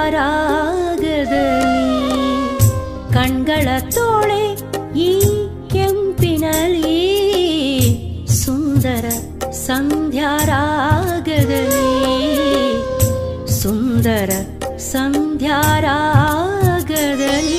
ಕಣ್ಗಳ ತೋಳೆ ಈ ಕೆಂಪಿನಲಿ ಸುಂದರ ಸಂಧ್ಯಾರಾಗದಲ್ಲಿ ಸುಂದರ ಸಂಧ್ಯಾರಾಗದಲ್ಲಿ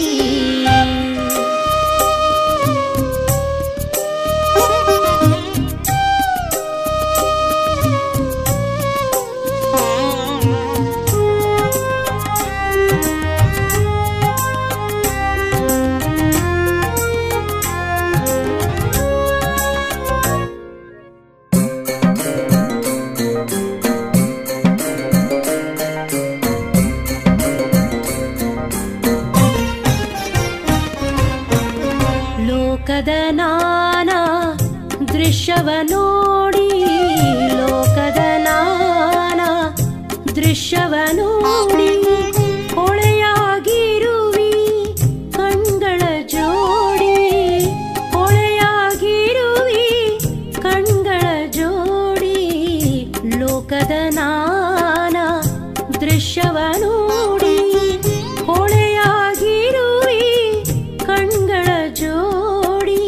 ಲೋಕದ ನಾನಾ ದೃಶ್ಯವ ನೋಡಿ ಲೋಕದ ನಾನಾ ದೃಶ್ಯವ ನೋಡಿ ಹೊಳೆಯಾಗಿರುವಿ ಕಣ್ಗಳ ಜೋಡಿ ಹೊಳೆಯಾಗಿರುವಿ ಕಣ್ಗಳ ಜೋಡಿ ಲೋಕದ ನಾನಾ ದೃಶ್ಯವ ನೋಡಿ ಹೊಳೆಯಾಗಿರುವಿ ಕಣ್ಗಳ ಜೋಡಿ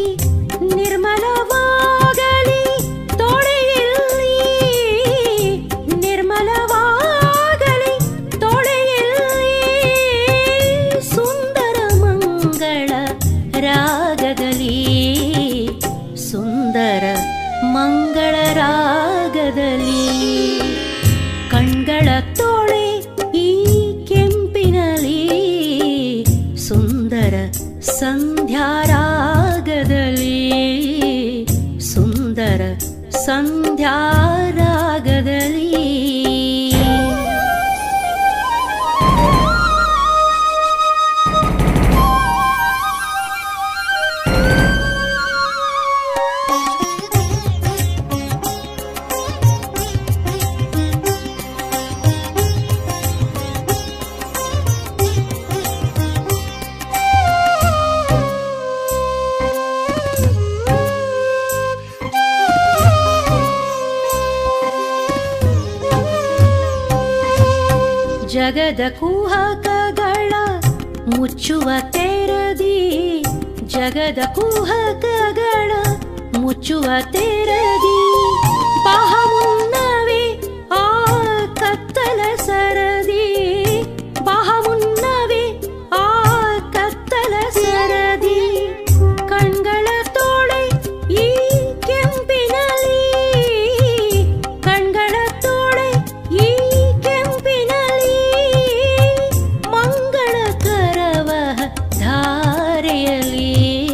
ನಿರ್ಮಲವಾಗಲಿ ತೊಳೆಯಲ್ಲಿ ನಿರ್ಮಲವಾಗಲಿ ತೊಳೆಯಲ್ಲಿ ಸುಂದರ ಮಂಗಳ ರಾಗದಲ್ಲಿ ಸುಂದರ ಮಂಗಳ ರಾಗದಲ್ಲಿ ಕಣ್ಗಳ ತೋಳೆ ಈ ಕೆಂಪಿನಲಿ ಸುಂದರ ಸಂಧ್ಯಾರಾಗದಲ್ಲಿ ಸುಂದರ ಸಂಧ್ಯಾರಾಗದಲ್ಲಿ ಜಗದ ಕುಹಕಗಳ ಮುಚ್ಚುವ ತೆರದಿ ಜಗದ ಕುಹಕಗಳ ಮುಚ್ಚುವ ತೆರದಿ ಬಹ ಮುನ್ನವೇ ಆ ಕತ್ತಲ ಸರದಿ ಬಹ ಮುನ್ನವೇ ಆ ಕತ್ತಲ ಸರದಿ ಕಣ್ಗಳ ತೋಳೆ ಈ ಕೆಂಪಿನಲಿ ಕಣ್ಗಳ ತೋಳೆ ಈ ಕೆಂಪಿನಲಿ ಮಂಗಳಕರವ ಧಾರೆಯಲ್ಲಿ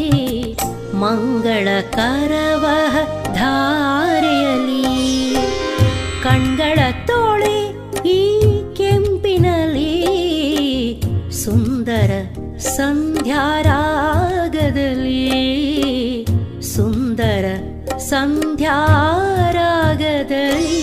ಮಂಗಳಕರವ ಧಾರೆಯಲ್ಲಿ ಕಣ್ಗಳ ತೋಳೆ ಈ ಕೆಂಪಿನಲಿ ಸುಂದರ ಸಂಧ್ಯಾರಾಗದಲ್ಲಿ ಸುಂದರ ಸಂಧ್ಯಾರಾಗದಲ್ಲಿ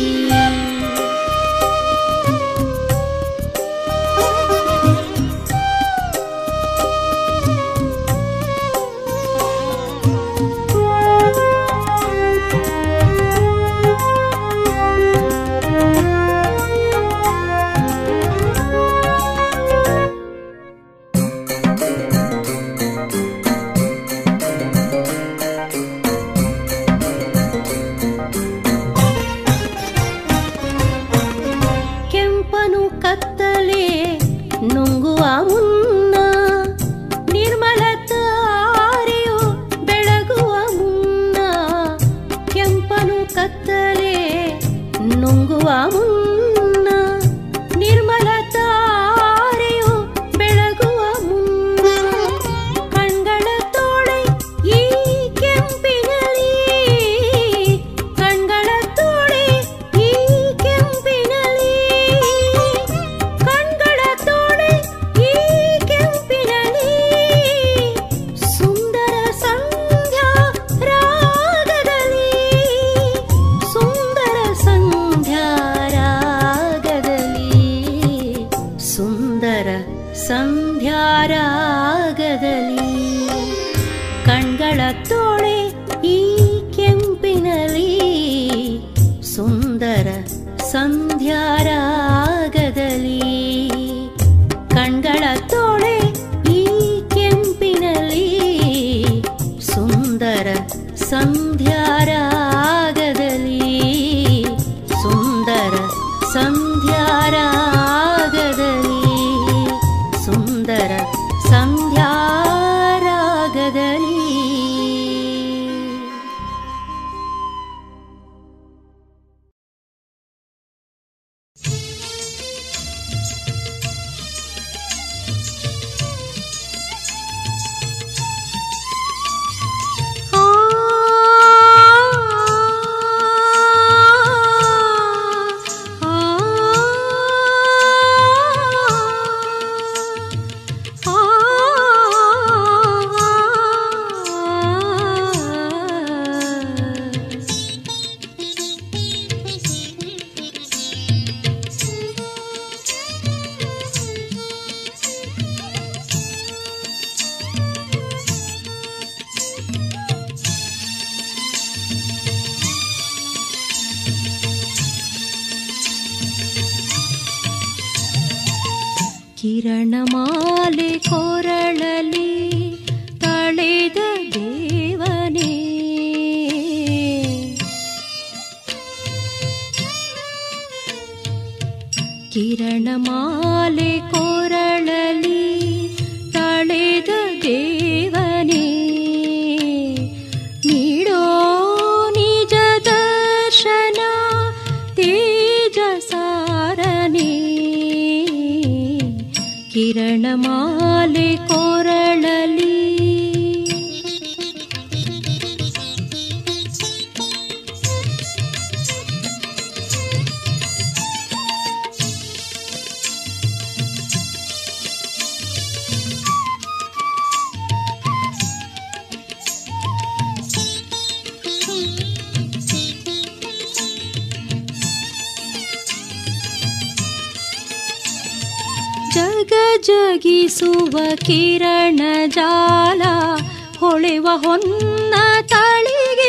ಕೆಂಪನು ಕತ್ತಲೆ ನುಂಗುವ ಮುನ್ನ ನಿರ್ಮಲ ತಾರೆಯು ಬೆಳಗುವ ಮುನ್ನ ಕೆಂಪನು ಕತ್ತಲೆ ನುಂಗುವ ಮುನ್ನ ನಿರ್ಮಲ ತಾರೆಯು ಬೆಳಗುವ ಮುನ್ನ ಕಣ್ಗಳ ತೋಳೆ ಈ ಕೆಂಪಿನಲಿ ಕಣ್ಗಳ ತೋಳೆ ಈ ಕೆಂಪಿನಲಿ ಕಣ್ಗಳ ತೋಳೆ ಈ ಕೆಂಪಿನಲಿ ಸುಂದರ ಸಂಧ್ಯಾ ರಾಗದಲ್ಲಿ ಸುಂದರ ಸಂಧ್ಯಾ ರಾಗದಲ್ಲಿ ಸುಂದರ ಸಂಧ್ಯಾ ರಾಗದಲ್ಲಿ ಕಣ್ಗಳ ತೋಳೆ ಈ ಕೆಂಪಿನಲಿ ಸುಂದರ ಸಂಧ್ಯಾ ರಾಗದಲ್ಲಿ ಕಿರಣಮಾಲೆ ಕೊರಳಲಿ ತಳೆದ ದೇವನೇ ಕಿರಣಮಾಲೆ ಕೊರಳಲಿ ತಳೆದ ದೇವನೇ ನೀಡೋ ನಿಜ ದರ್ಶನ ತೇಜ ಸಾರನೇ ಕಿರಣಮಾಲೆ ಕೊರಳಲಿ ಜಗ ಜಗಿಸುವ ಕಿರಣ ಜಾಲ ಹೊಳೆವ ಹೊನ್ನ ತಳಿಗೆ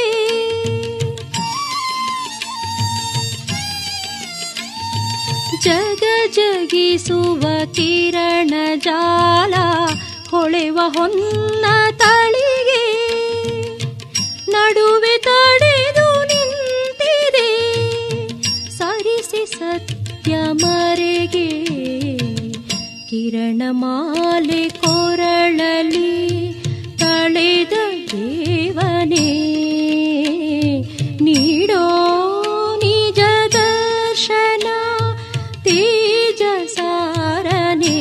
ಜಗ ಜಗಿಸುವ ಕಿರಣ ಜಾಲ ಹೊಳೆವ ಹೊನ್ನ ತಳಿಗೆ ನಡುವೆ ತಡೆದು ನಿಂತಿದೆ ಸರಿಸಿ ಸತ್ಯ ಮರೆಗೆ ಕಿರಣಮಾಲೆ ಕೊರಳಲಿ ತಳೆದ ದೇವನೇ ನೀಡೋ ನಿಜ ದರ್ಶನ ತೇಜ ಸಾರನೇ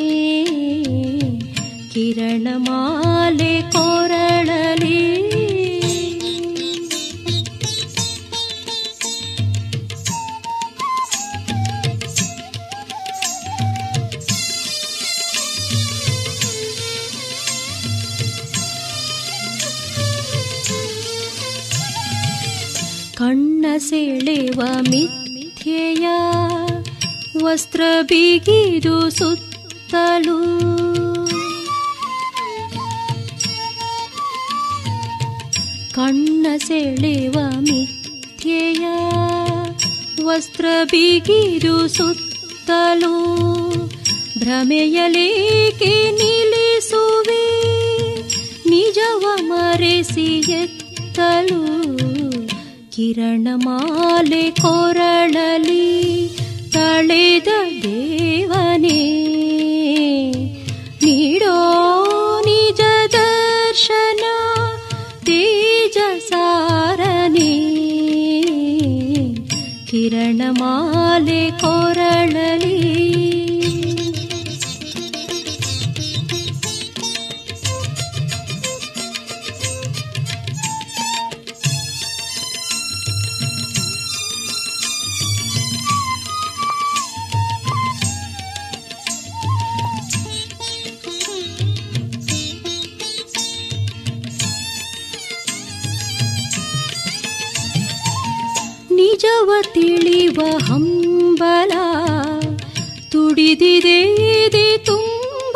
ಕಿರಣಮಾಲೆ ಕೊರಳಲಿ ಕಣ್ಣ ಸೆಳೆವ ಮಿಥ್ಯೆಯ ವಸ್ತ್ರ ಬಿಗಿದು ಸುತ್ತಲೂ ಕಣ್ಣ ಸೆಳೆವ ಮಿಥ್ಯೆಯ ವಸ್ತ್ರ ಬಿಗಿದು ಸುತ್ತಲೂ ಭ್ರಮೆಯಲೇಕೆ ನಿಲ್ಲಿಸುವೆ ನಿಜವ ಮರೆಸಿ ಎತ್ತಲು ಕಿರಣಮಾಲೆ ಕೊರಳಲಿ ತಳೆದ ದೇವನೇ ನೀಡೋ ನಿಜ ದರ್ಶನ ತೇಜ ಸಾರನೇ ಕಿರಣಮಾಲೆ ಕೊರಳಲಿ ನಿಜವ ತಿಳಿವ ಹಂಬಲ ತುಡಿದಿದೆ ತುಂಬ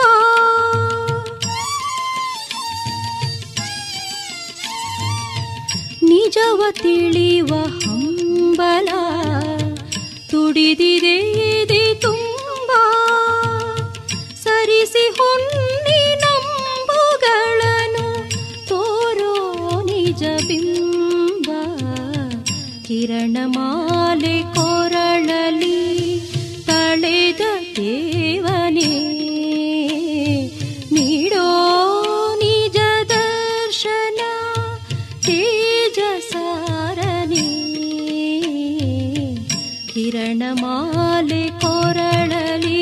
ನಿಜವ ತಿಳಿವ ಹಂಬಲ ತುಡಿದಿದೆ ತುಂಬ ಸರಿಸಿ ಹೊನ್ನಿ ನಂಬುಗಳನ್ನು ತೋರೋ ನಿಜ ಬಿಂಬ ಕಿರಣಮಾಲೆ ಕೊರಳಲಿ ತಳೆದ ದೇವನೇ ನೀಡೋ ನಿಜ ದರ್ಶನ ತೇಜ ಸಾರನೇ ಕಿರಣಮಾಲೆ ಕೊರಳಲಿ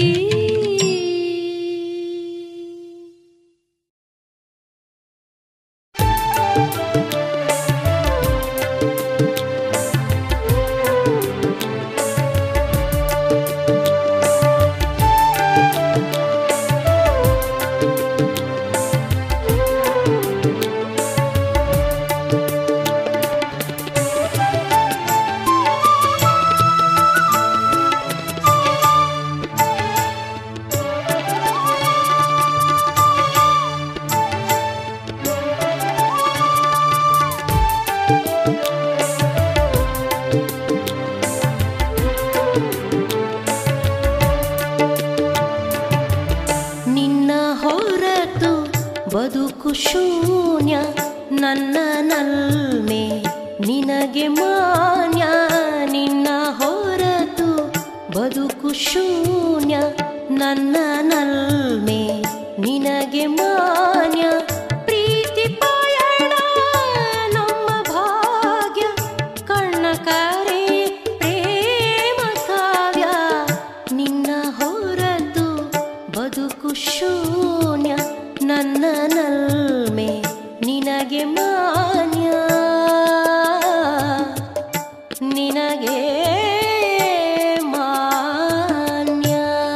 ನನ್ನ ನಲ್ಮೆ ನಿನಗೆ ಮಾನ್ಯ, ನಿನ್ನ ಹೊರತು ಬದುಕು ಶೂನ್ಯ. ನನ್ನ ನಲ್ಮೆ ನಿನಗೆ ಮಾನ್ಯ, ಪ್ರೀತಿ ಪಯಣ ನಮ್ಮ ಭಾಗ್ಯ, ಕಣ್ಣ ಕರೆ ಪ್ರೇಮ ಕಾವ್ಯ. ನಿನ್ನ ಹೊರತು ಬದುಕು ಶೂನ್ಯ, ನನ್ನ ನಲ್ಮೆ ನಿನಗೆ ಮಾನ್ಯ, ನಿನಗೆ ಮಾನ್ಯ.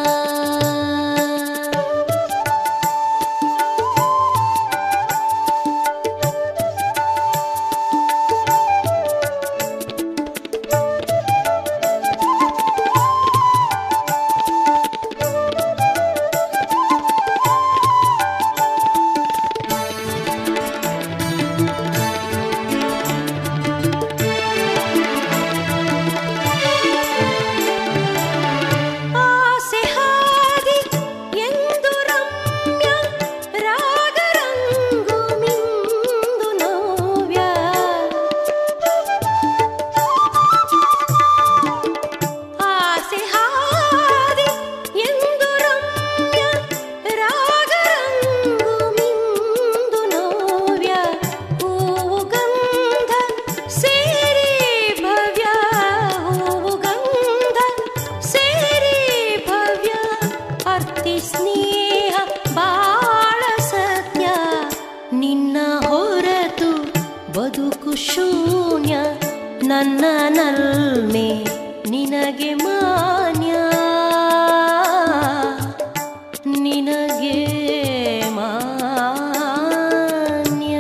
ಶೂನ್ಯ, ನನ್ನ ನಲ್ಮೆ ನಿನಗೆ ಮಾನ್ಯ, ನಿನಗೆ ಮಾನ್ಯ.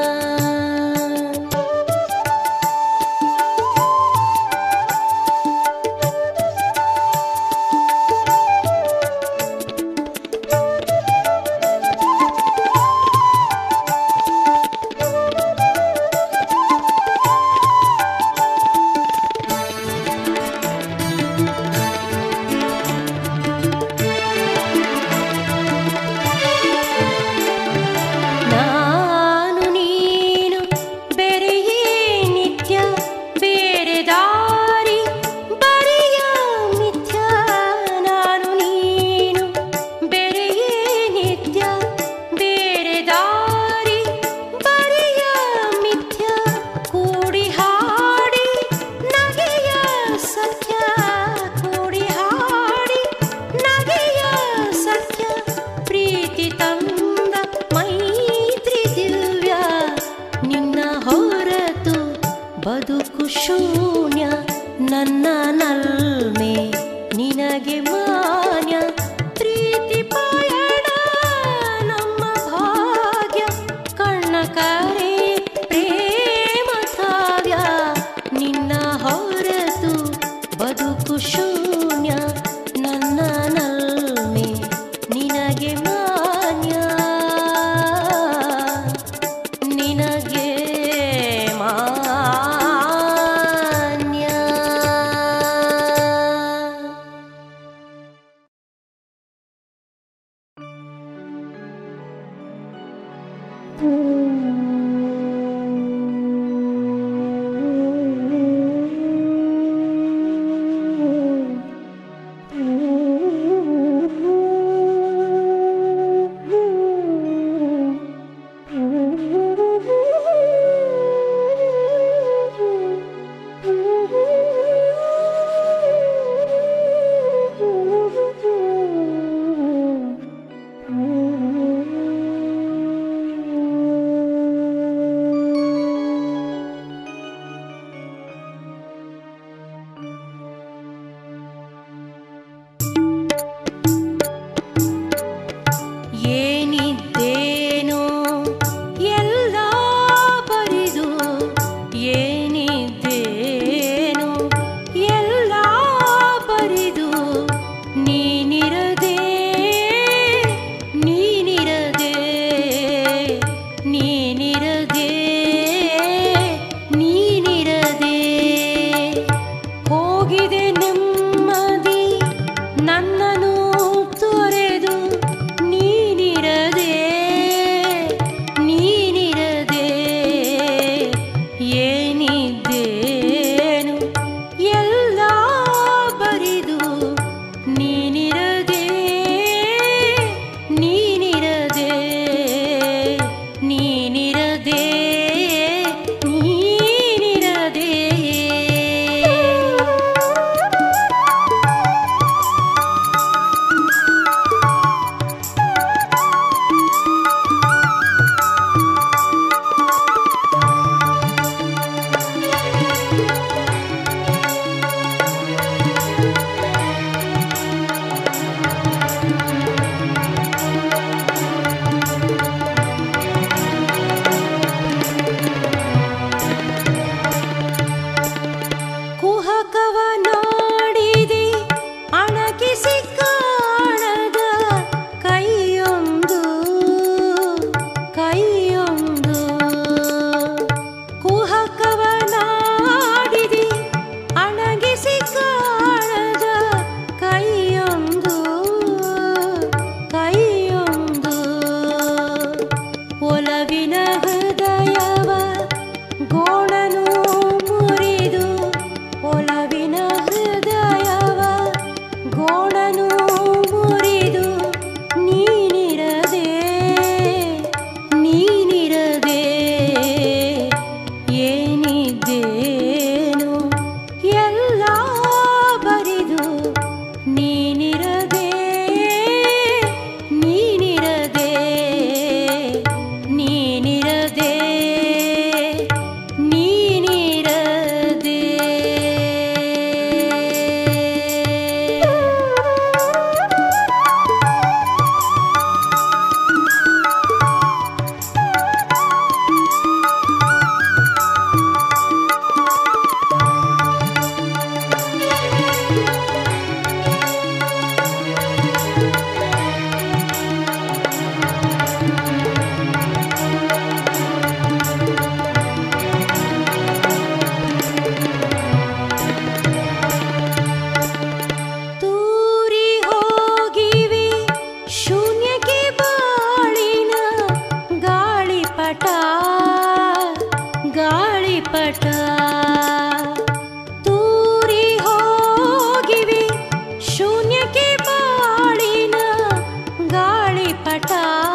ಬದುಕು ಶೂನ್ಯ, ನನ್ನ ನಲ್ಮೆ ನಿನಗೆ ಮಾನ್ಯ, ಪ್ರೀತಿ ಪಯಣ ನಮ್ಮ ಭಾಗ್ಯ, ಕಣ್ಣ ಕರೆ ಪ್ರೇಮ ಕಾವ್ಯ. ನಿನ್ನ ಹೊರತು ಬದುಕು ಶೂನ್ಯ, ನನ್ನ ನಲ್ಮೆ ನಿನಗೆ ಮಾನ್ಯ, ನಿನಗೆ ಹೃದಯವ ಗೋಣನು ಮುರಿದು ಒಲವಿನ ಹೃದಯವ ಗೋಣನು ಮುರಿದು ನೀನಿರದೆ ಏನಿದ್ದೇನು ಎಲ್ಲ ಬರಿದು ನೀನಿರದೆ ತೂರಿ ಹೋಗಿವಿ ಶೂನ್ಯಕ್ಕೆ ಬಾಳಿನ ಗಾಳಿಪಟ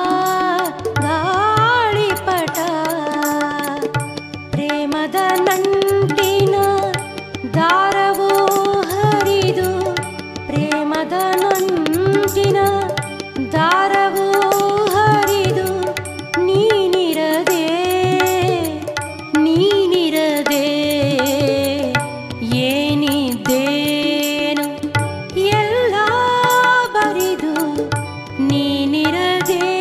ಪ್ರೇಮದ ನಂಟಿನ ದಾರವೋ ಹರಿದು ಪ್ರೇಮದ ನಂಟಿನ ದಾರವೋ ಹರಿದು ನೀನಿರದೆ ಏನಿದ್ದೇನು ಎಲ್ಲ ಬರಿದು ನೀನಿರದೆ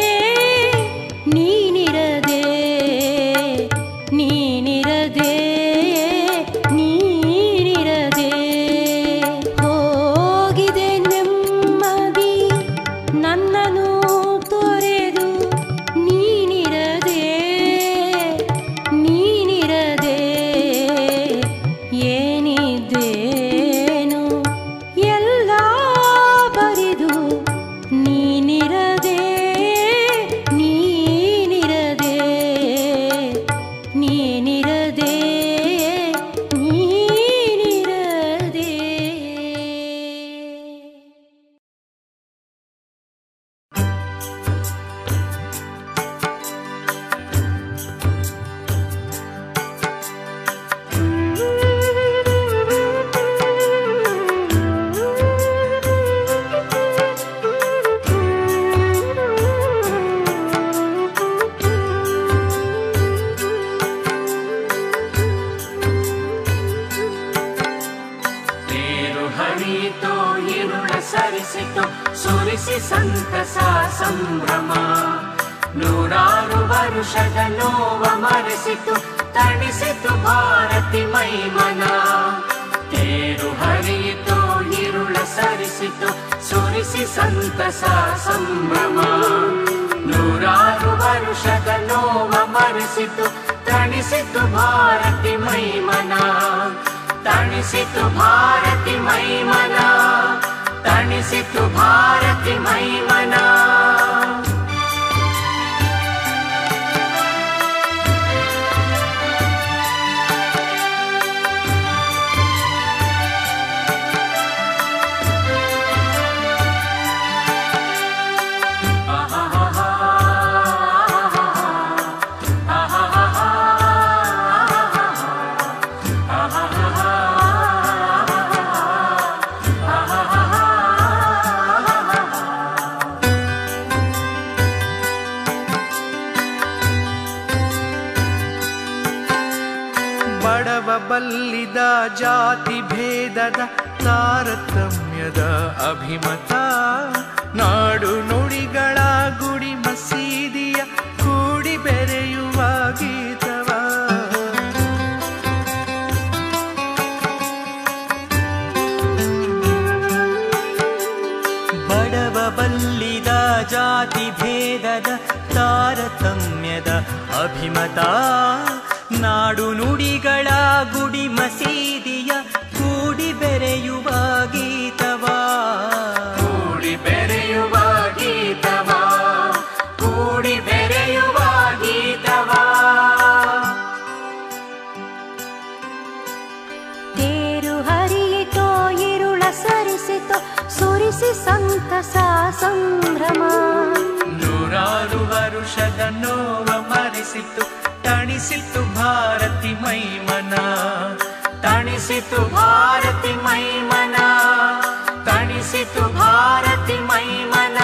ಹೋಗಿದೆ ನೆಮ್ಮದಿ ನನ್ನನ್ನು ತೊರೆದು ನೀನಿರದೆ ಏನಿದ್ದೇನು ಎಲ್ಲ ಬರಿದು ನೀನಿರದೆ ಸುರಿಸಿ ಸಂತಸ ಸಂಭ್ರಮ ನೂರಾರು ವರುಷದ ನೋವ ಮರೆಸಿತು ತಣಿಸಿತು ಭಾರತಿ ಮೈಮನ ತೇರು ಹರಿಯಿತು ಇರುಳ ಸರಿಸಿತು ಸುರಿಸಿ ಸಂತಸ ಸಂಭ್ರಮ ನೂರಾರು ವರುಷದ ನೋವ ಮರೆಸಿತು ತಣಿಸಿತು ಭಾರತಿ ಮೈಮನ ತಣಿಸಿತು ಭಾರತಿ ಮೈಮನ ತಣಿಸಿತು ಭಾರತಿ ಮೈಮನ ಬಲ್ಲಿದ ಜಾತಿ ಭೇದದ ತಾರತಮ್ಯದ ಅಭಿಮತ ನಾಡು ನುಡಿಗಳ ಗುಡಿ ಮಸೀದಿಯ ಕೂಡಿ ಬೆರೆಯುವ ಗೀತವ ಬಡವ ಬಲ್ಲಿದ ಜಾತಿ ಭೇದದ ತಾರತಮ್ಯದ ಅಭಿಮತ ನಾಡು ನುಡಿಗಳ ಗುಡಿ ಮಸೀದಿಯ ಕೂಡಿ ಬೆರೆಯುವ ಗೀತವಾ ಕೂಡಿ ಬೆರೆಯುವ ಗೀತವಾ ಕೂಡಿ ಬೆರೆಯುವ ಗೀತ ನೋವ ಮರೆಸಿತು ತಣಿಸಿತು ಭಾರತಿ ಮೈಮನ ತಣಿಸಿತು ಭಾರತಿ ಮೈಮನ ತಣಿಸಿತು ಭಾರತಿ ಮೈಮನ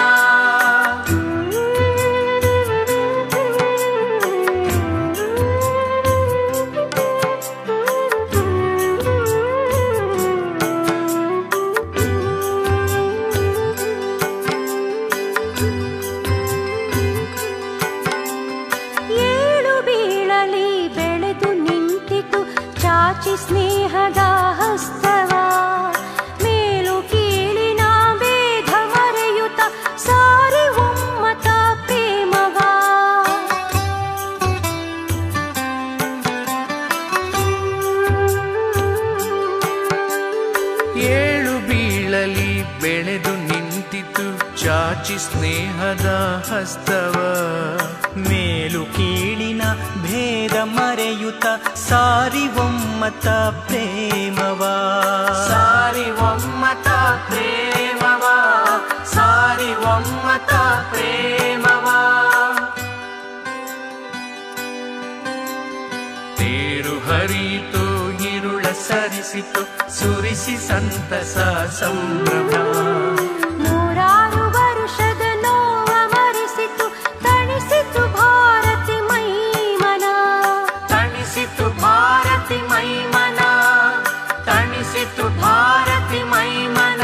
ಸ್ನೇಹದ ಹಸ್ತವ ಮೇಲು ಕೀಳಿನ ಭೇದ ಮರೆಯುತ್ತ ಸಾರಿ ಒಮ್ಮತ ಪ್ರೇಮವ ಏಳು ಬೀಳಲಿ ಬೆಳೆದು ನಿಂತಿತು ಚಾಚಿ ಸ್ನೇಹದ ಹಸ್ತವ ಮೇಲು ಕೀಳಿನ ಭೇದ ಮರೆಯುತ್ತ ಸಾರಿ ಒಮ್ಮತ ಪ್ರೇಮವ ಸಾರಿ ಒಮ್ಮತ ಪ್ರೇಮವ ಸಾರಿ ಒಮ್ಮತ ಪ್ರೇಮವ ತೇರು ಹರಿಯಿತು ಇರುಳ ಸರಿಸಿತು ಸುರಿಸಿ ಸಂತಸ ಸಂಭ್ರಮ ನೂರಾರು ವರುಷದ ನೋವ ಮರೆಸಿತು ತಣಿಸಿತು ಭಾರತಿ ಮೈಮನ ತಣಿಸಿತು ಭಾರತಿ ಮೈಮನ ತಣಿಸಿತು ಭಾರತಿ ಮೈಮನ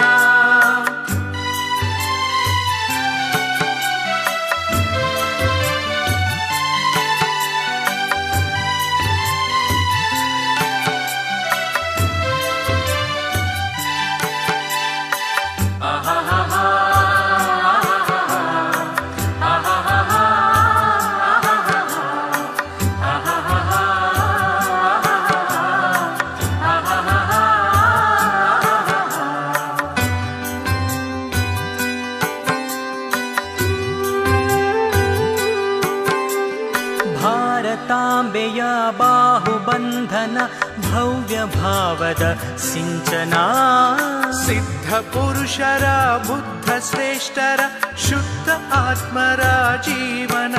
ಭಾರತಾಂಬೆಯ ಬಾಹುಬಂಧನ ಭವ್ಯ ಭಾವದ ಸಿಂಚನ ಸಿದ್ಧ ಪುರುಷರ ಬುದ್ಧ ಶ್ರೇಷ್ಠರ ಶುದ್ಧ ಆತ್ಮರ ಜೀವನ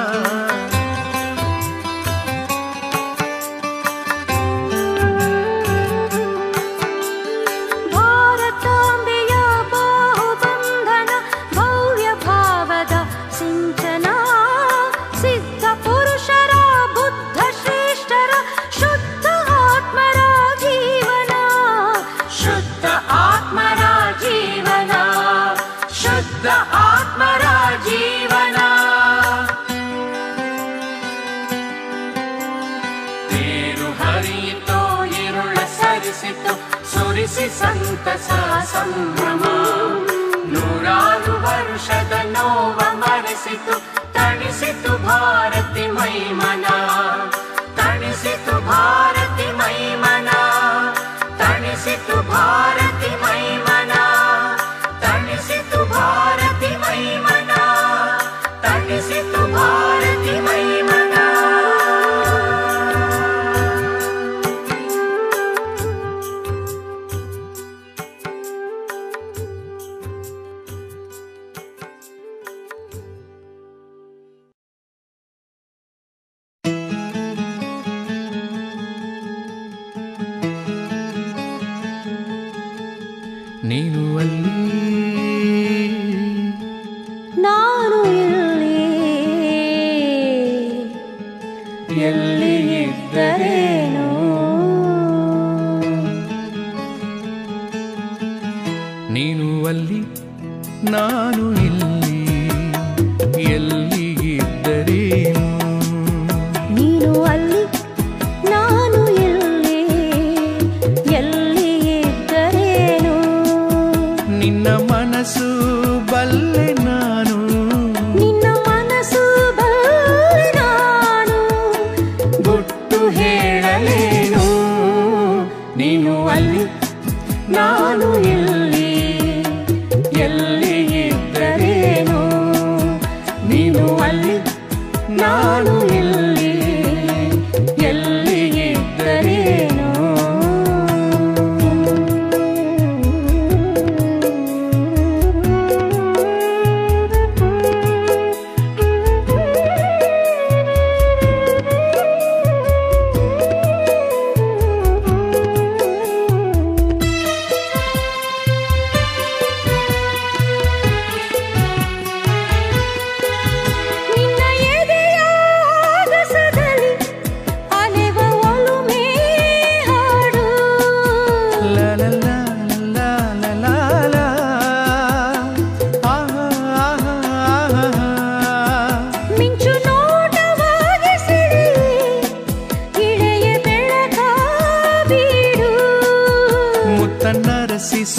ಭಾರತಾಂಬೆಯ ಬಾಹುಬಂಧನ ಭವ್ಯ ಭಾವದ ಸಿಂಚನ ಸಿದ್ಧ ಪುರುಷರ ಬುದ್ಧ ಶ್ರೇಷ್ಠರ ಶುದ್ಧ ಆತ್ಮರ ಜೀವನ ಶುದ್ಧ ಆತ್ಮರ ಜೀವನ ಶುದ್ಧ ಆತ್ಮರ ಜೀವನ ತೇರು ಹರಿಯಿತು ಇರುಳ ಸರಿಸಿತು ಸುರಿಸಿ ಸಂತಸ ಸಂಭ್ರಮ ನೂರಾರು ವರುಷದ ನೋವ ಮರೆಸಿತು ತಣಿಸಿತು ಭಾರತಿ ಮೈಮನ ತಣಿಸಿತು ಭಾರತಿ ಮೈಮನ ತಣಿಸಿತು ಭಾರತಿ ಮೈಮನ ತಣಿಸಿತು ಭಾರತಿ ಮೈಮನ ತಣಿಸಿತು ಭಾರತಿ ಮೈಮನ ನೀನು ಅಲ್ಲಿ ನಾನು ಎಲ್ಲಿ ಇದ್ದರೇನು ನೀನು ಅಲ್ಲಿ ನಾನು ಇಲ್ಲಿ ಎಲ್ಲಿ ಇದ್ದರೇನು ನೀನು ಅಲ್ಲಿ ನಾನು ಎಲ್ಲಿ ಇದ್ದರೇನು ನಿನ್ನ ಮನಸ್ಸು ಬಲ್ಲೆ ನಾನು ನಿನ್ನ ಮನಸ್ಸು ಬಲ್ಲೆ ನಾನು ಗುಟ್ಟು ಹೇಳಲೇನು ನೀನು ಅಲ್ಲಿ ನಾನು ಎಲ್ಲಿ ಇದ್ದರೇನು ನೀನು ಅಲ್ಲಿ ನಾನು ಎಲ್ಲಿ ಇದ್ದರೇನು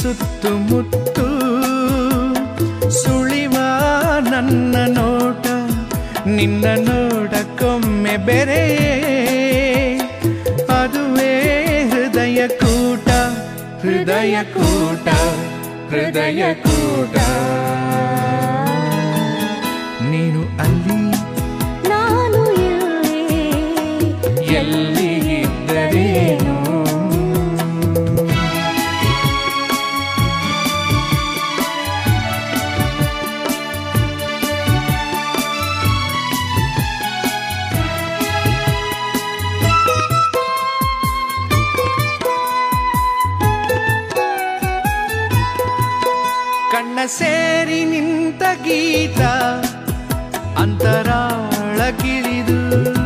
ಸುತ್ತುಮುತ್ತು ಸುಳಿವ ನನ್ನ ನೋಟ ನಿನ್ನ ನೋಡಕ್ಕೊಮ್ಮೆ ಬೆರೆ ಅದುವೇ ಹೃದಯ ಕೂಟ ಹೃದಯ ಕೂಟ ಹೃದಯ ಕೂಟ ನೀನು ಅಲ್ಲಿ ನಾನು ಇಲ್ಲಿ ಎಲ್ಲಿ ಇದ್ದರೇನು ಕಣ್ಣ ಸೇರಿ ನಿಂತ ಗೀತ ಅಂತರಾಳಗಿಳಿದು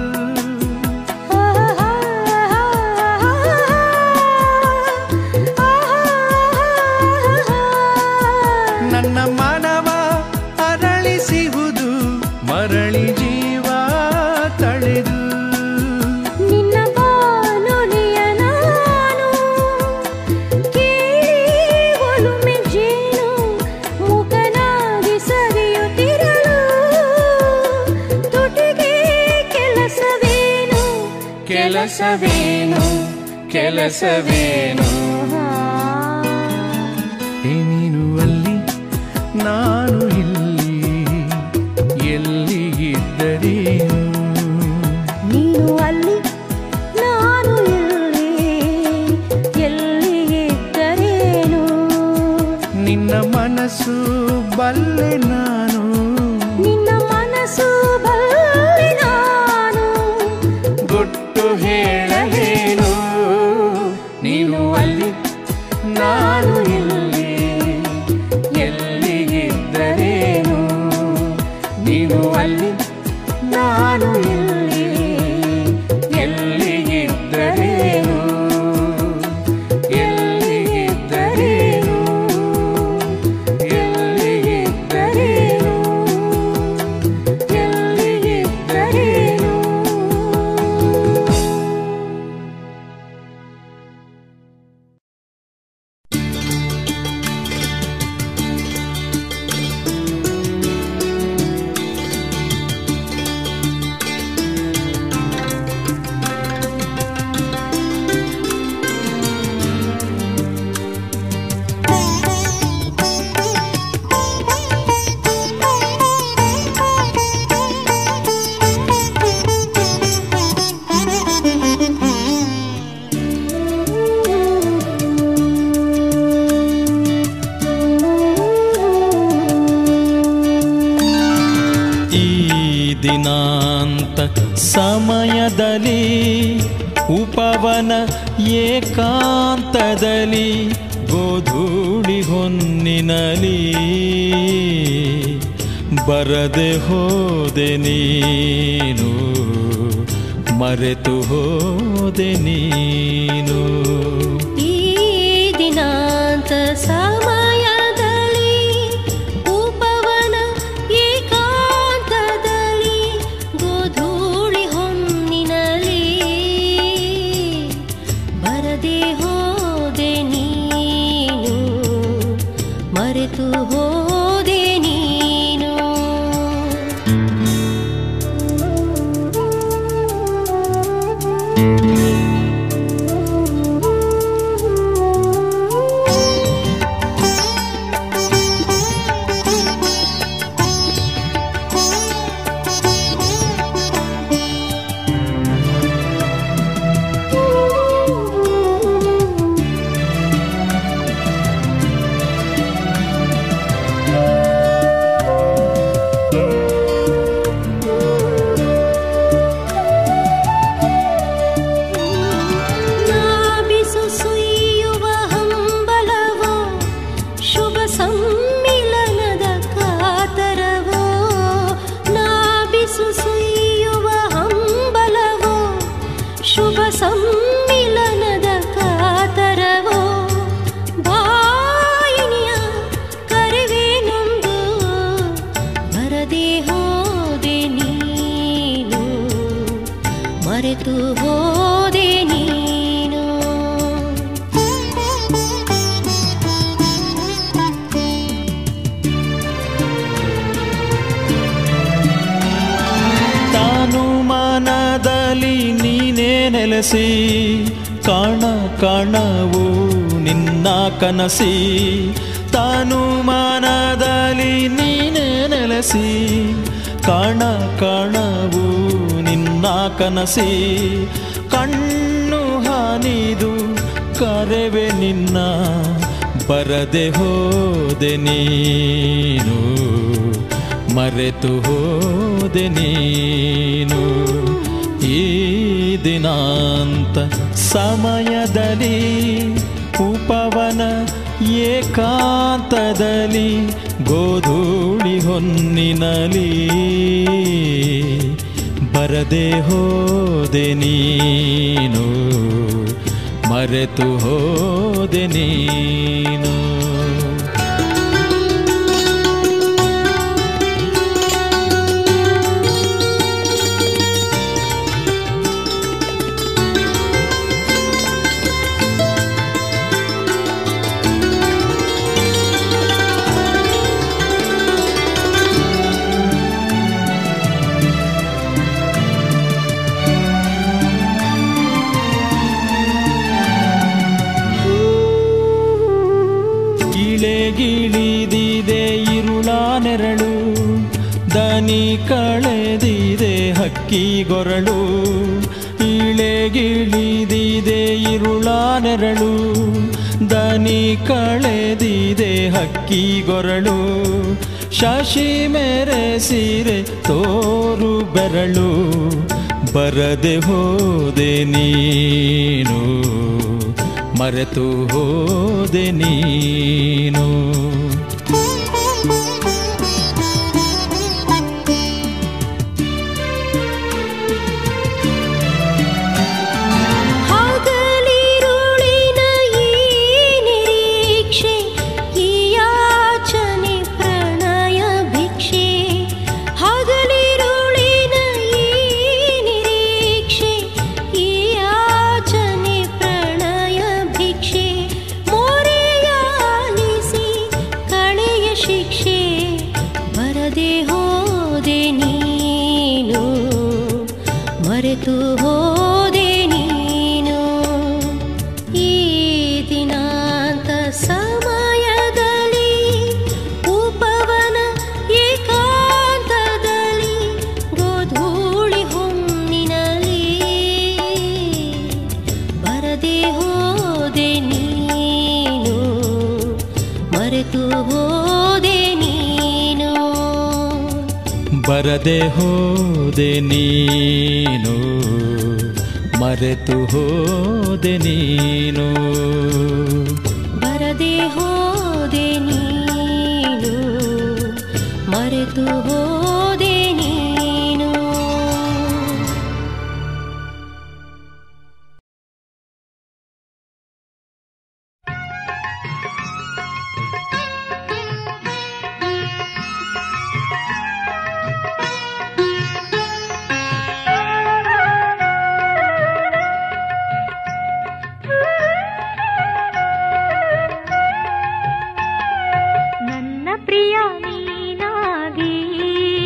ನನ್ನ ಮನವ ಅರಳಿಸುವುದು ಮರಳಿ ಜೀವ ತಳೆದು ನಿನ್ನ ಬಾನುಲಿಯ ನಾನು ಕೇಳಿ ಒಲುಮೆ ಜೇನು ಮುಖನಾಗಿ ಸರಿಯುತ್ತಿರಲು ತುಟಿಗೆ ಕೆಲಸವೇನು ಕೆಲಸವೇನು ಕೆಲಸವೇನು ನೀನು ಅಲ್ಲಿ ನಾನು ಇಲ್ಲಿ ಎಲ್ಲಿ ಇದ್ದರೇನು ನೀನು ಅಲ್ಲಿ ನಾನು ಇಲ್ಲಿ ಎಲ್ಲಿ ಇದ್ದರೇನು ನಿನ್ನ ಮನಸ್ಸು ಬಲ್ಲೆ ನಾನು ನಿನ್ನ ಮನಸ್ಸು ಬಲ್ಲೆ ನಾನು ಗುಟ್ಟು ಹೇಳಲೇನು ನೀನು ಅಲ್ಲಿ ನಾನು ಇಲ್ಲಿ ಎಲ್ಲಿ ಇದ್ದರೇನು ನೀನು ಅಲ್ಲಿ ನಾನು ಇಲ್ಲಿ ಎಲ್ಲಿ ಇದ್ದರೇನು ಎಲ್ಲಿ ಇದ್ದರೇನು ಎಲ್ಲಿ ಇದ್ದರೇನು ಎಲ್ಲಿ ಇದ್ದರೇನು ದಿನಾಂತ ಸಮಯದಲ್ಲಿ ಉಪವನ ಏಕಾಂತದಲ್ಲಿ ಗೋಧೂಳಿ ಹೊನ್ನಿನಲಿ ಬರದೆ ಹೋದೆ ನೀನು ಮರೆತು ಹೋದೆ ನೀನು ಈ ದಿನಾಂತ ಸಮಯದಲ್ಲಿ ಉಪವನ ಏಕಾಂತದಲ್ಲಿ ಗೋಧೂಳಿ ಹೊನ್ನಿನಲಿ ಬರದೆ ಹೋದೆ ನೀನು ಮರೆತು ಹೋದೆ ನೀನು ಸಮ್ಮಿಲನದ ಕಾತರವೋ ಬಾಯಿನಿಯ ಕರೆವೆ ನೊಂದು ಬರದೆ ಹೋದೆ ನೀನು ಮರೆತು ಹೋದೆ ನೀನು ಮನದಲ್ಲಿ ನೀನೇ ನೆಲೆಸಿ ಕಾಣ ಕಾಣವು ನಿನ್ನ ಕನಸಿ ತಾನು ಮನದಲ್ಲಿ ನೀನೇ ನೆಲೆಸಿ ಕಾಣ ಕಾಣವು ನಿನ್ನ ಕನಸಿ ಕಣ್ಣು ಹಾನಿದು ಕರೆವೆ ನಿನ್ನ ಬರದೆ ಹೋದೆ ನೀನು ಮರೆತು ಹೋದೆ ನೀನು ಈ ದಿನಾಂತ ಸಮಯದಲ್ಲಿ ಉಪವನ ಏಕಾಂತದಲ್ಲಿ ಗೋಧೂಳಿ ಹೊನ್ನಿನಲಿ ಬರದೆ ಹೋದೆ ನೀನು ಮರೆತು ಹೋದೆ ನೀನು ಗಿಳಿದಿದೆ ಇರುಳ ನೆರಳು ದನಿ ಕಳೆದಿದೆ ಹಕ್ಕಿಗೊರಳು ಇಳೆಗಿಳಿದಿದೆ ಇರುಳ ನೆರಳು ದನಿ ಕಳೆದಿದೆ ಹಕ್ಕಿಗೊರಳು ಶಶಿ ಮೆರೆಸಿರೆ ತೋರು ಬೆರಳು ಬರದೆ ಹೋದೆ ನೀನು ಮರೆತು ಹೋದೆ ನೀನು ಹಗಲಿರುಳಿನ ಈ ನಿರೀಕ್ಷೆ ಈ ಯಾಚನೆ ಪ್ರಣಯ ಭಿಕ್ಷೆ ಹಗಲಿರುಳಿನ ಈ ನಿರೀಕ್ಷೆ ಈ ಯಾಚನೆ ಪ್ರಣಯ ಭಿಕ್ಷೆ ಮೋರೆಯಾಲಿಸಿ ಕಳೆಯ ಶಿಕ್ಷೆ ಬರದೆ ಹೋದೆ ನೀನು ಮರೆತು ಹೋದೆ ನೀನು ಈ ದಿನಾಂತ ಸಮಯದಲ್ಲಿ ಉಪವನ ಏಕಾಂತದಲ್ಲಿ ಗೋಧೂಳಿ ಹೊನ್ನಿನಲಿ ಬರದೆ ಹೋದೆ ನೀನು ಮರೆತು ಹೋದೆ ನೀನು ಬರದೆ ಹೋದೆ ನೀನು ಮರೆತು ಹೋದೆ ನೀನು ಬರದೆ ಹೋದೆ ನೀನು ಮರೆತು ಹೋದೆ ನೀನು ನನ್ನ ಪ್ರಿಯ ನೀನಾಗಿ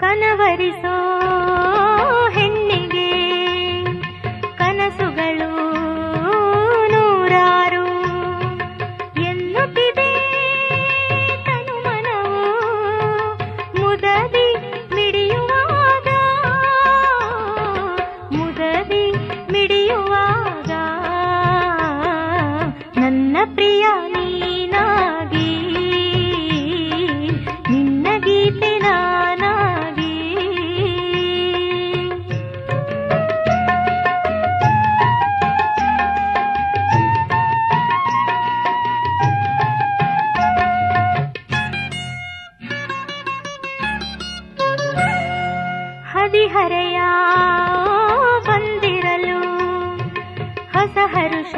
ಕನವರಿಸೋ ಹೆಣ್ಣಿಗೆ ಕನಸುಗಳು ನೂರಾರು ಎನ್ನುತ್ತಿದೆ ತನು ಮನವು ಮುದದಿ ಮಿಡಿಯುವಾಗ ನನ್ನ ಪ್ರಿಯ ನೀನಾಗಿ ನಿನ್ನ ಗೀತೆ ನಾನಾಗಿ ಹದಿಹರೆಯ ಬಂದಿರಲು ಹೊಸ ಹರುಷ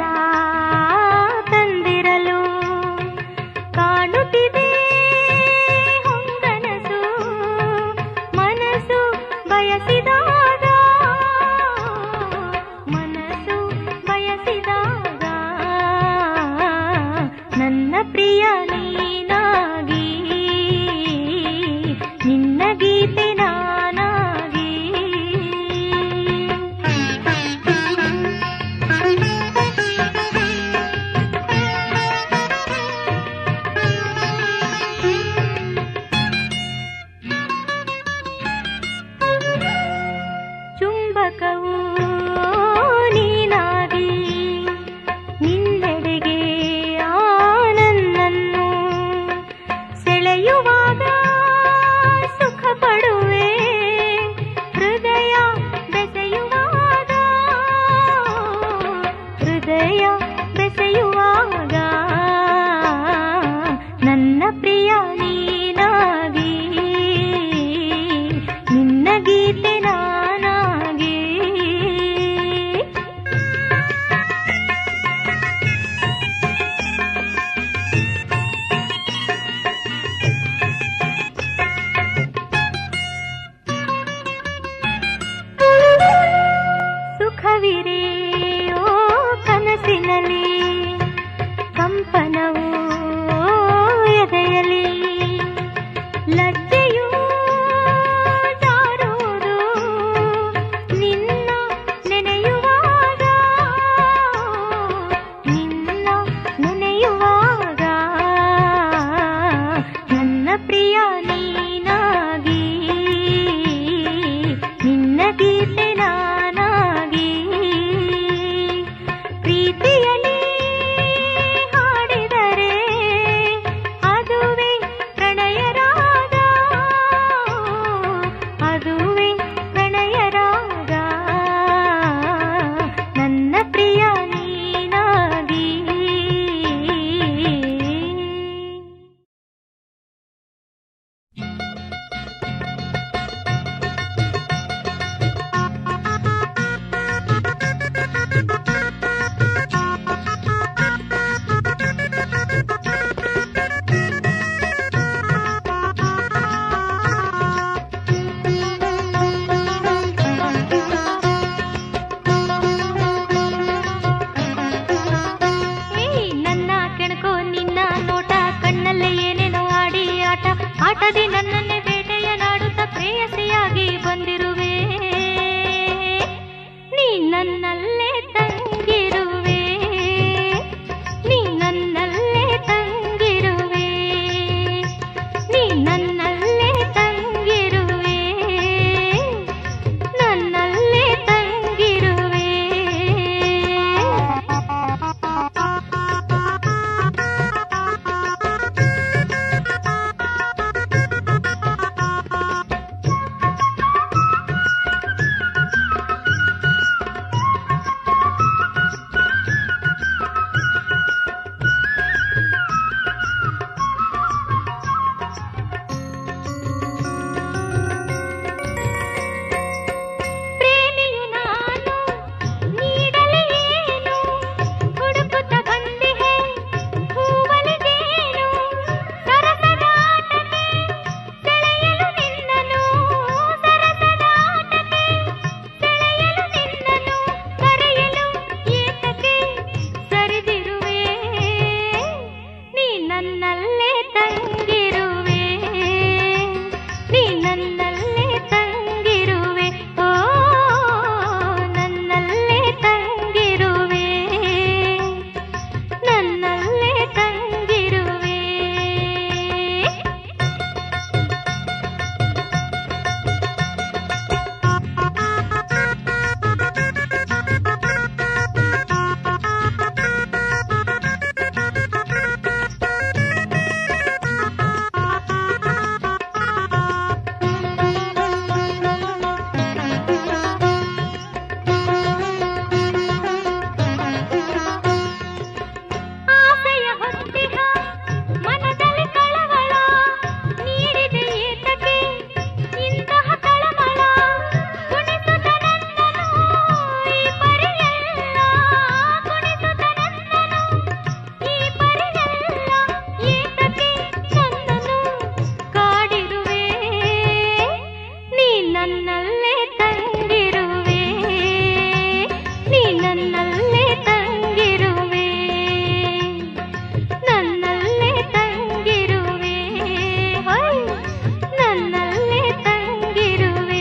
ತಂದಿರಲು ಕಾಣುತ್ತಿದೆ ಹೊಂಗನಸು ಮನಸ್ಸು ಬಯಸಿದಾಗ ನನ್ನ ಪ್ರಿಯ ನೀನಾಗಿ ನಿನ್ನ ಗೀತೆ ನಾನಾಗಿ ಚುಂಬಕವು ನೀನಾಗಿ ನಿನ್ನೆಡೆಗೆ ನನ್ನನ್ನು ಸೆಳೆಯುವಾಗ ಸುಖ ಪಡುವೆ ಹೃದಯ ಬೆಸೆಯುವಾಗ ನನ್ನ ಪ್ರಿಯ ನೀನಾಗಿ ನಿನ್ನ ಗೀತೆ ನಾನಾಗಿ ಸುಖವಿರೇ ಓ ಕನಸಿನಲ್ಲಿ ಕಂಪನವು ಎದೆಯಲಿ ಲಜ್ಜೆಯೂ ಜಾರುವುದು ನಿನ್ನ ನೆನೆಯುವಾಗ ನನ್ನ ಪ್ರಿಯ ನೀನಾಗಿ ನಿನ್ನ ಗೀತೆ ನಾನಾಗಿ ಪ್ರೀತಿಯಲ್ಲಿ ಹಾಡಿದರೆ ಅದುವೇ ಪ್ರಣಯರಾಗ ನನ್ನ ಪ್ರಿಯ ನೀನಾಗಿ ನನ್ನ ಕೆಣಕೋ ನಿನ್ನ ನೋಟ ಕಣ್ಣಲ್ಲೇ ಏನೇನೋ ಆಡಿ ಆಟದಿ ನನ್ನನ್ನೇ ಬೇಟೆಯ ನಾಡುತ್ತ ಪ್ರೇಯಸಿಯಾಗಿ ಬಂದಿರುವೆ ನೀ ನನ್ನಲ್ಲೇ ತಂಗಿರುವೆ ನೀ ನನ್ನಲ್ಲೇ ತಂಗಿರುವೆ ನೀ ನನ್ನಲ್ಲೇ ತಂಗಿರುವೆ ನನ್ನಲ್ಲೇ ತಂಗಿರುವೆ ನನ್ನಲ್ಲೇ ತಂಗಿರುವೆ, ನೀ ನನ್ನಲ್ಲೇ ತಂಗಿರುವೆ, ನನ್ನಲ್ಲೇ ತಂಗಿರುವೆ, ಹೊಯ್ ನನ್ನಲ್ಲೇ ತಂಗಿರುವೆ.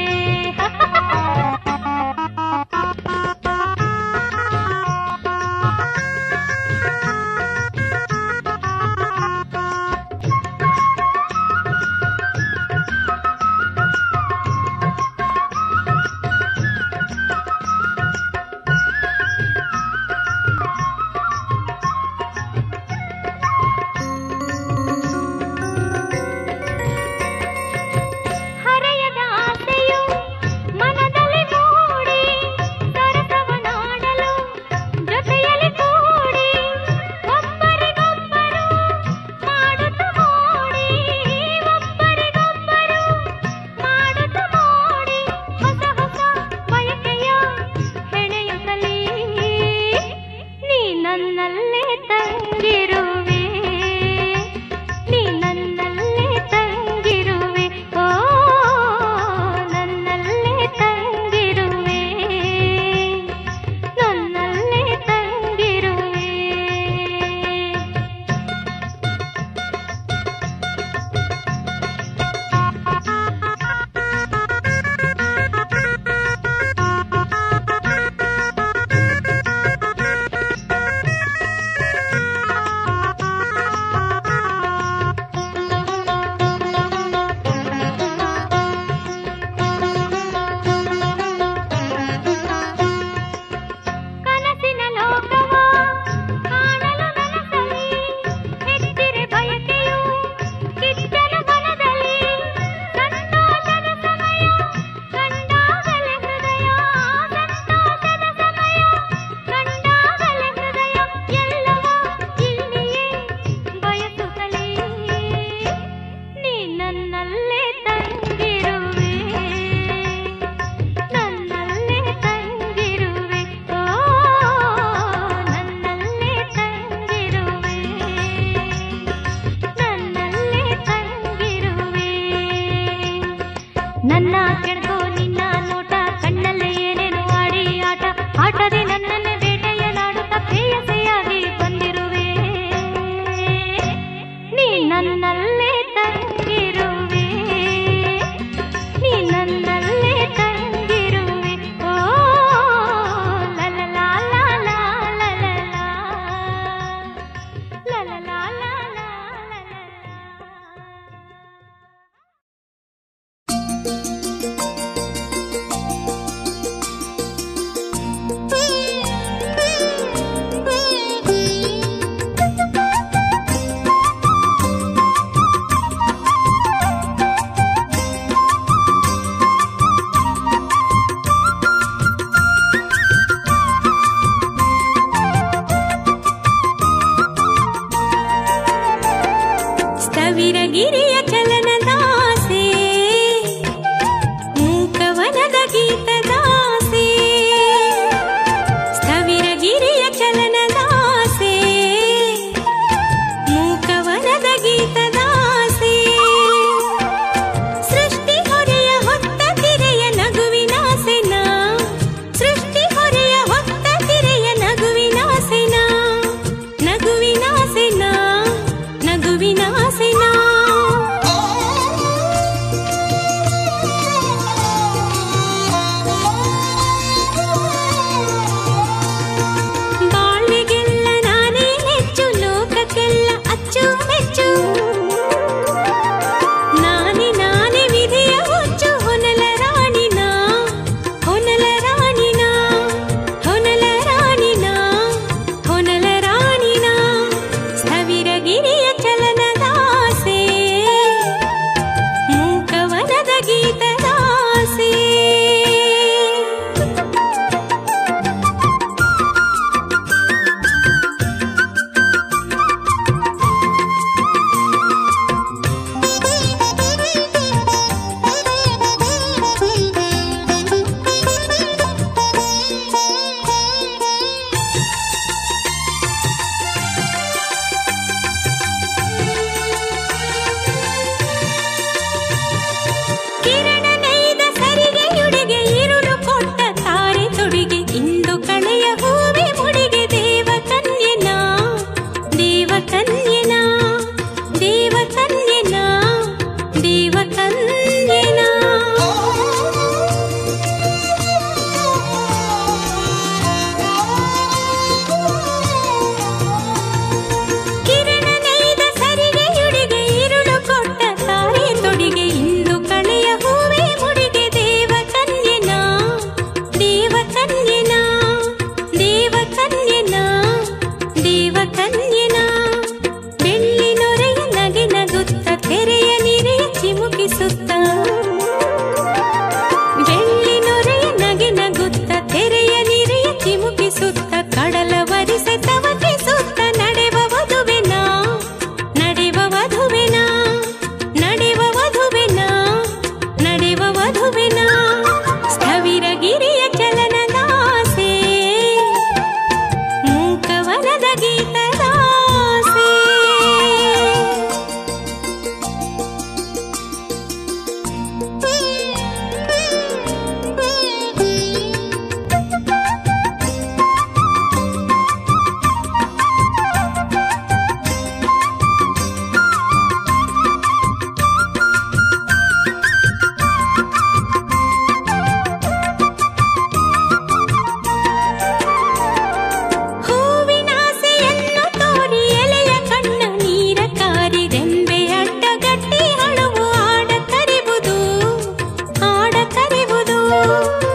ಹರೆಯದ ಆಸೆಯು ಮನದಲ್ಲಿ ಮೂಡಿ ಸರಸವನಾಡಲು ಜೊತೆಯಲ್ಲಿ ಕೂಡಿ ಒಬ್ಬರಿಗೊಬ್ಬರು ಮಾಡುತ್ತ ಮೋಡಿ, ಒಬ್ಬರಿಗೊಬ್ಬರು ಮಾಡುತ್ತ ಮೋಡಿ ಹೊಸ ಹೊಸ ಬಯಕೆಯ ಹೆಣೆಯುತ್ತಲೇ ನೀ ನನ್ನಲ್ಲೇ ತಂಗಿರುವೆ, ನೀ ನನ್ನಲ್ಲೇ ತಂಗಿರುವೆ, ಓ ನನ್ನಲ್ಲೇ ತಂಗಿರುವೆ, ನನ್ನಲ್ಲೇ ತಂಗಿರುವೆ. ಕನಸಿನ ಲೋಕವ ಕಾಣಲು ನನಸಲಿ ಹೆಚ್ಚಿರೆ ಬಯಕೆಯು ಕಿಚ್ಚನ ಮನದಲ್ಲಿ, ಸಂತೋಷದ ಸಮಯ ಕಂಡಾಗಲೇ ಹೃದಯ, ಸಂತೋಷದ ಸಮಯ ಕಂಡಾಗಲೇ ಹೃದಯ ಎಲ್ಲವ ಇಲ್ಲಿಯೇ ಬಯಸುತ್ತಲೇ ನೀ ನನ್ನಲ್ಲೇ ತಂಗಿರುವೆ, ನನ್ನಲ್ಲೇ ತಂಗಿರುವೆ, ಓ ನನ್ನಲ್ಲೇ ತಂಗಿರುವೆ, ನನ್ನಲ್ಲೇ ತಂಗಿರುವೆ. ನನ್ನ ಕೆಣಕೋ ನಿನ್ನ ನೋಟ ಕಣ್ಣಲ್ಲೇ ಏನೇನು ಆಡಿ ಆಟ, ಆಟದೆ ನನ್ನನ್ನೇ ಬೇಟೆಯಲಾಡುತ್ತ ಪ್ರೇಯಸೆಯಾಗಿ ಬಂದಿರುವೆ, ನೀ ನನ್ನಲ್ಲೇ ತಂಗಿರುವೆ, ನೀ ನನ್ನಲ್ಲೇ ತಂಗಿರುವೆ, ಓ ಲಲಲಾ ಲಾಲಾ ಲಲಲಾ ಲಲಲಾ ಲಾಲಾ ಲಲಲಾ. ನೀನು